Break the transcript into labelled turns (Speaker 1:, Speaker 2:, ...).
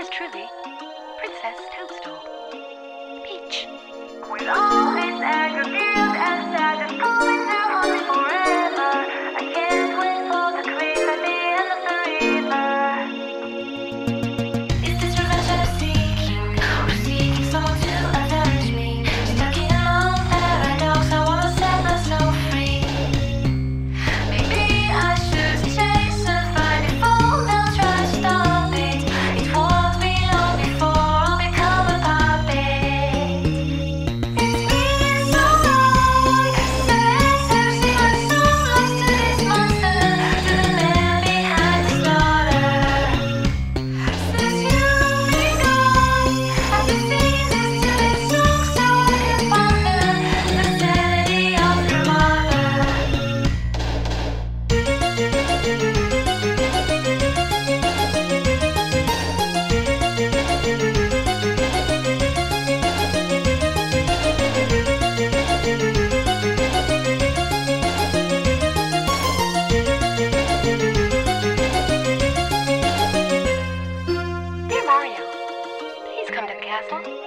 Speaker 1: Yours truly, Princess Toadstool. Peach.
Speaker 2: With all its anger, guilt, and sadness going to haunt me forever, I can't wait for the creep at the end of the river.
Speaker 3: Is this revenge I'm seeking, or seeking someone to avenge me? Stuck in a long paradox, I wanna set myself free. Maybe I should chase and find it, fall, they'll try to stop it. It won't be long before I'll become a puppet. It's been so long since I've seen my soul lost to this monster, to the man behind the slaughter. Since you've been gone, I've been singing this to this song so I can ponder the sanity of your mother.
Speaker 1: Dear Mario, please come to the castle.